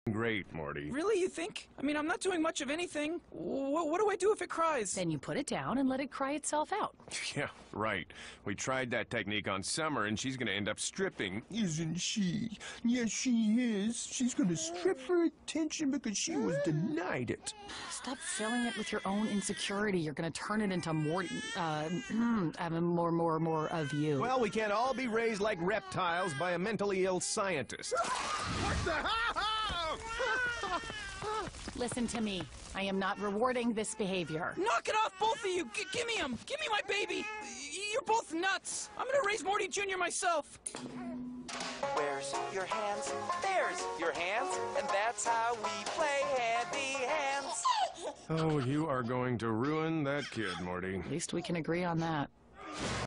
great, Morty. Really, you think? I mean, I'm not doing much of anything. What do I do if it cries? Then you put it down and let it cry itself out. Yeah, right. We tried that technique on Summer, and she's gonna end up stripping. Isn't she? Yes, she is. She's gonna strip for attention because she was denied it. Stop filling it with your own insecurity. You're going to turn it into more of you. Well, we can't all be raised like reptiles by a mentally ill scientist. What the Listen to me. I am not rewarding this behavior. Knock it off, both of you! Give me him! Give me my baby! You're both nuts! I'm gonna raise Morty Jr. myself! Where's your hands? There's your hands, and that's how we play handy hands. Oh, you are going to ruin that kid, Morty. At least we can agree on that.